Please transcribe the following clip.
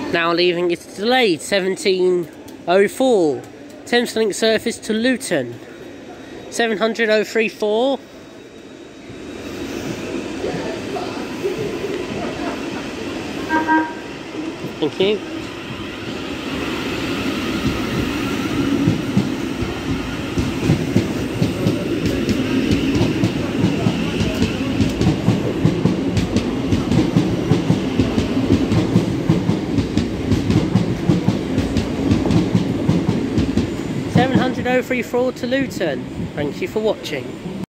Now leaving is delayed 1704. Thameslink surface to Luton 700,034. Thank you. $700,034 to Luton. Thank you for watching.